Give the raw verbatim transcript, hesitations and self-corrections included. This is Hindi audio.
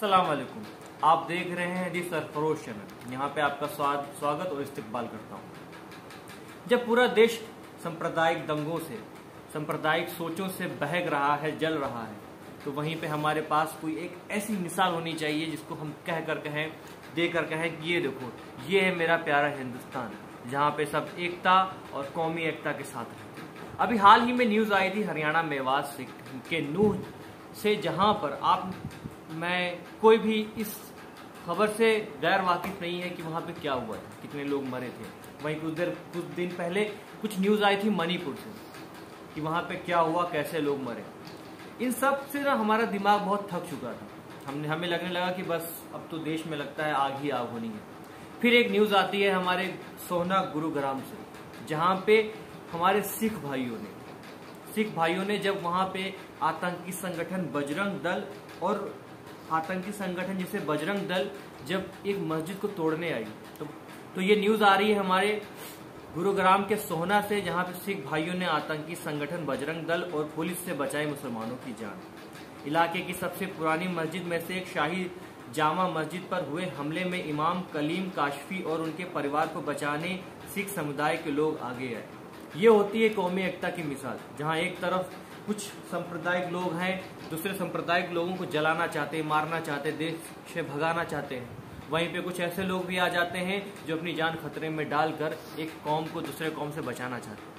अस्सलाम वालेकुम। आप देख रहे हैं दी सरफरोश चैनल। यहाँ पे आपका स्वागत स्वागत और इस्तकबाल करता हूँ। जब पूरा देश सांप्रदायिक दंगों से, सांप्रदायिक सोचों से बहक रहा है, जल रहा है, तो वहीं पे हमारे पास कोई एक ऐसी मिसाल होनी चाहिए जिसको हम कह कर कहें, दे कर कहें कि ये देखो, ये है मेरा प्यारा हिंदुस्तान, जहाँ पे सब एकता और कौमी एकता के साथ रहते हैं। अभी हाल ही में न्यूज़ आई थी हरियाणा मेवात से के नूह से, जहाँ पर आप मैं कोई भी इस खबर से गैर वाकिफ नहीं है कि वहाँ पे क्या हुआ है, कितने लोग मरे थे। वहीं कुछ देर कुछ दिन पहले कुछ न्यूज़ आई थी मणिपुर से कि वहाँ पे क्या हुआ, कैसे लोग मरे। इन सब से ना हमारा दिमाग बहुत थक चुका था। हमने हमें लगने लगा कि बस अब तो देश में लगता है आग ही आग होनी है। फिर एक न्यूज़ आती है हमारे सोहना गुरुग्राम से, जहाँ पे हमारे सिख भाइयों ने सिख भाइयों ने जब वहाँ पे आतंकी संगठन बजरंग दल और आतंकी संगठन जैसे बजरंग दल जब एक मस्जिद को तोड़ने आई, तो तो ये न्यूज़ आ रही है हमारे गुरुग्राम के सोहना से, जहां पे सिख भाइयों ने आतंकी संगठन बजरंग दल और पुलिस से बचाई मुसलमानों की जान। इलाके की सबसे पुरानी मस्जिद में से एक शाही जामा मस्जिद पर हुए हमले में इमाम कलीम काशफी और उनके परिवार को बचाने सिख समुदाय के लोग आगे आए। ये होती है कौमी एकता की मिसाल, जहाँ एक तरफ कुछ सांप्रदायिक लोग हैं, दूसरे सांप्रदायिक लोगों को जलाना चाहते हैं, मारना चाहते हैं, देश से भगाना चाहते हैं। वहीं पे कुछ ऐसे लोग भी आ जाते हैं जो अपनी जान खतरे में डालकर एक कौम को दूसरे कौम से बचाना चाहते हैं।